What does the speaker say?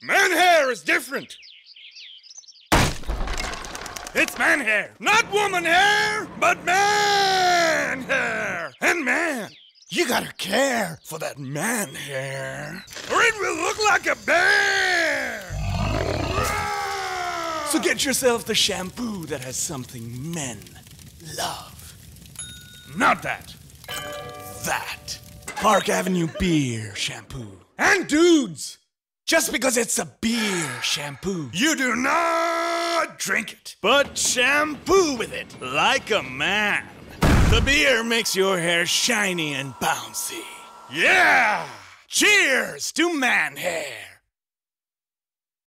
Man hair is different. It's man hair, not woman hair, but man hair. And man, you gotta care for that man hair, or it will look like a bear. So get yourself the shampoo that has something men love. Not that. That. Park Avenue Beer Shampoo. And dudes, just because it's a beer shampoo, you do not drink it, but shampoo with it like a man. The beer makes your hair shiny and bouncy. Yeah! Cheers to man hair!